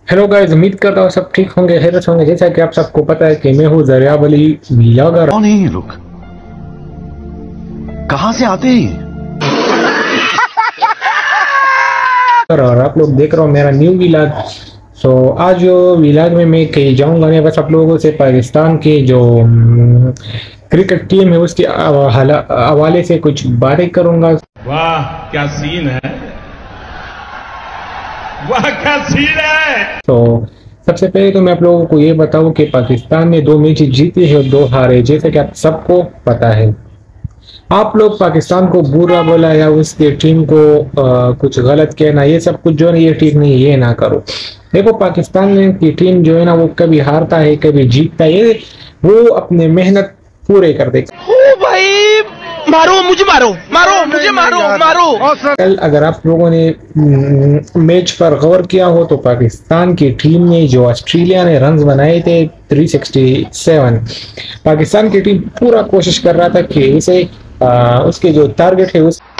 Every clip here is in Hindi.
हेलो गाइस, उम्मीद करता हूँ सब ठीक होंगे, खैरियत होंगे। जैसा कि आप सबको पता है कि मैं हूँ जरिया वली व्लॉगर। कौन है ये लोग? कहां से आते हैं? और आप लोग देख रहे हो मेरा न्यू व्लॉग। सो आज व्लॉग में मैं कहीं जाऊंगा नहीं, बस आप लोगों से पाकिस्तान की जो क्रिकेट टीम है उसके हवाले से कुछ बातें करूंगा। वाह क्या सीन है, वाह क्या सीन है। तो सबसे पहले तो मैं आप लोगों को ये बताऊं कि पाकिस्तान ने 2 मैच जीते हैं और 2 हारे, जैसे कि आप सबको पता है। आप लोग पाकिस्तान को बुरा बोला या उसके टीम को कुछ गलत कहना, ये सब कुछ जो है ये ठीक नहीं है, ये ना करो। देखो, पाकिस्तान की टीम जो है ना, वो कभी हारता है कभी जीतता है, वो अपने मेहनत पूरे कर दे। ओ भाई, मारो मुझे, मारो मारो मुझे, मारो मारो। कल अगर आप लोगों ने मैच पर गौर किया हो तो पाकिस्तान की टीम ने जो ऑस्ट्रेलिया ने रन्स बनाए थे 367, पाकिस्तान की टीम पूरा कोशिश कर रहा था कि उसे उसके जो टारगेट है उस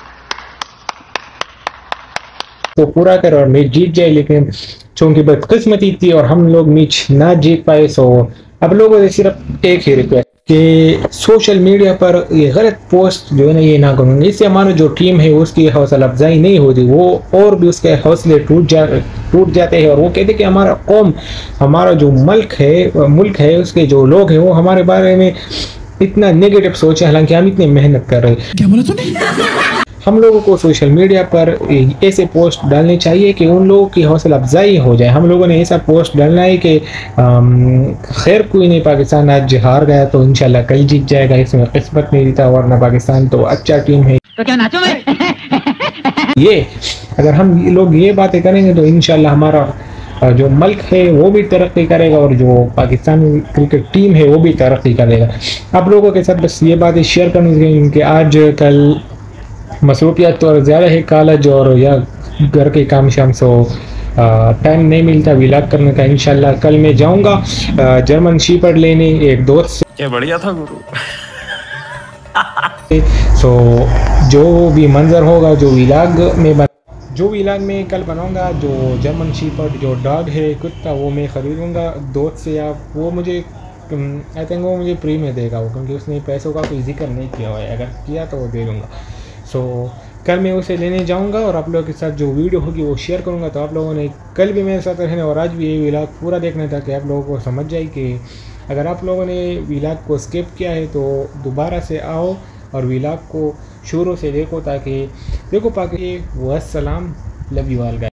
तो पूरा करे और मैच जीत जाए, लेकिन चूंकि बदकिस्मती थी और हम लोग मैच ना जीत पाए। सो अब लोगों से सिर्फ एक ही रिक्वेस्ट कि सोशल मीडिया पर ये गलत पोस्ट जो है ना ये ना करूँगा, इससे हमारा जो टीम है उसकी हौसला अफजाई नहीं होती, वो और भी उसके हौसले टूट जाते हैं। और वो कहते हैं कि हमारा कौम, हमारा जो मुल्क है उसके जो लोग हैं वो हमारे बारे में इतना नेगेटिव सोचे, हालांकि हम इतनी मेहनत कर रहे हैं। क्या बोला तूने? हम लोगों को सोशल मीडिया पर ऐसे पोस्ट डालने चाहिए कि उन लोगों की हौसला अफजाई हो जाए। हम लोगों ने ऐसा पोस्ट डालना है कि खैर कोई नहीं, पाकिस्तान आज हार गया तो इंशाल्लाह कल जीत जाएगा, इसमें किस्मत नहीं था, वरना पाकिस्तान तो अच्छा टीम है। तो क्या नाचो मैं? ये अगर हम लोग ये बातें करेंगे तो इंशाल्लाह हमारा जो मुल्क है वो भी तरक्की करेगा और जो पाकिस्तान क्रिकेट टीम है वो भी तरक्की करेगा। आप लोगों के साथ बस ये बातें शेयर करनी चाहिए क्योंकि आज कल मसरूफियत और ज़्यादा है, कॉलेज और या घर के काम शाम, सो टाइम नहीं मिलता व्लॉग करने का। इंशाल्लाह कल मैं जाऊंगा जर्मन शीपर्ड लेने एक दोस्त से। क्या बढ़िया था गुरु। सो जो भी मंजर होगा जो व्लॉग में कल बनाऊंगा, जो जर्मन शीपर्ड जो डॉग है कुत्ता, वो मैं ख़रीदूंगा दोस्त से, या वो मुझे आई थिंक वो मुझे फ्री में देगा वो, क्योंकि उसने पैसों का कोई जिक्र नहीं किया हुआ है, अगर किया तो वो दे दूँगा। सो कल मैं उसे लेने जाऊंगा और आप लोगों के साथ जो वीडियो होगी वो शेयर करूंगा। तो आप लोगों ने कल भी मेरे साथ रहना और आज भी ये व्लॉग पूरा देखना था कि आप लोगों को समझ जाए कि अगर आप लोगों ने व्लॉग को स्किप किया है तो दोबारा से आओ और व्लॉग को शुरू से देखो, ताकि देखो पाकि वस्सलाम, लव यू ऑल गाइस।